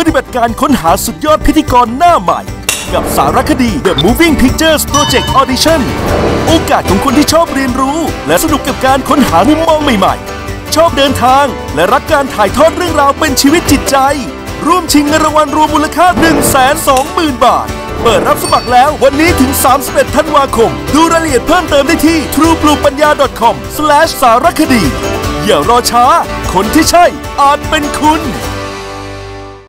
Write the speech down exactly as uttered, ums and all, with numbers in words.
ฏิบัติการค้นหาสุดยอดพิธีกรหน้าใหม่กับสารคดี The Moving Pictures Project Audition โอกาสของคนที่ชอบเรียนรู้และสนุกกับการค้นหามุมมองใหม่ๆชอบเดินทางและรักการถ่ายทอดเรื่องราวเป็นชีวิตจิตใจร่วมชิงเงินรางวัลรวมมูลค่า หนึ่งแสนสองหมื่น บาทเปิดรับสมัครแล้ววันนี้ถึงสามสิบเอ็ดธันวาคมดูรายละเอียดเพิ่มเติมได้ที่ ทรู บลู ปัญญา ดอท คอม สแลช สารคดีอย่ารอช้าคนที่ใช่อาจเป็นคุณ